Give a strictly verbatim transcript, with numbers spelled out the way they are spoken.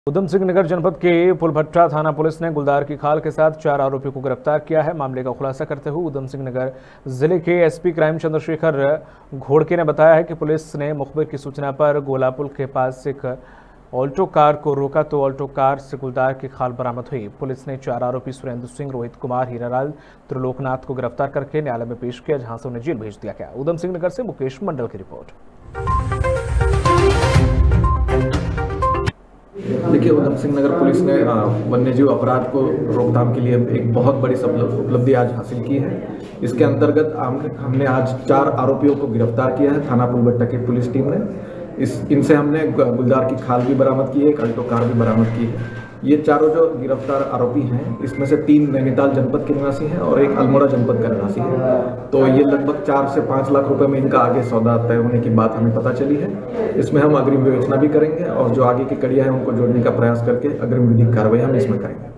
उधम सिंह नगर जनपद के पुलभट्टा थाना पुलिस ने गुलदार की खाल के साथ चार आरोपियों को गिरफ्तार किया है। मामले का खुलासा करते हुए उधम सिंह नगर जिले के एसपी क्राइम चंद्रशेखर घोड़के ने बताया है कि पुलिस ने मुखबिर की सूचना पर गोलापुल के पास एक ऑल्टो कार को रोका तो ऑल्टो कार से गुलदार की खाल बरामद हुई। पुलिस ने चार आरोपी सुरेंद्र सिंह, रोहित कुमार, हीरालाल, त्रिलोकनाथ को गिरफ्तार करके न्यायालय में पेश किया, जहां से उन्हें जेल भेज दिया गया। उधम सिंह नगर से मुकेश मंडल की रिपोर्ट। देखिए, उधम सिंह नगर पुलिस ने वन्यजीव अपराध को रोकथाम के लिए एक बहुत बड़ी उपलब्धि आज हासिल की है। इसके अंतर्गत हमने आज चार आरोपियों को गिरफ्तार किया है थाना पुलभट्टा की पुलिस टीम ने। इस इनसे हमने गुलदार की खाल भी बरामद की है, एक अल्टो कार भी बरामद की है। ये चारों जो गिरफ्तार आरोपी हैं, इसमें से तीन नैनीताल जनपद के निवासी हैं और एक अल्मोड़ा जनपद का निवासी है। तो ये लगभग चार से पाँच लाख रुपए में इनका आगे सौदा तय होने की बात हमें पता चली है। इसमें हम अग्रिम विवेचना भी करेंगे और जो आगे की कड़ियां हैं उनको जोड़ने का प्रयास करके अग्रिम विधिक कार्रवाई हम इसमें करेंगे।